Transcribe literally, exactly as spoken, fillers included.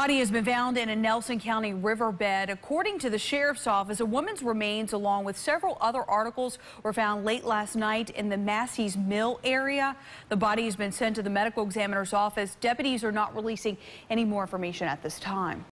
body has been found in a Nelson County riverbed. According to the sheriff's office, a woman's remains along with several other articles were found late last night in the Massey's Mill area. The body has been sent to the medical examiner's office. Deputies are not releasing any more information at this time.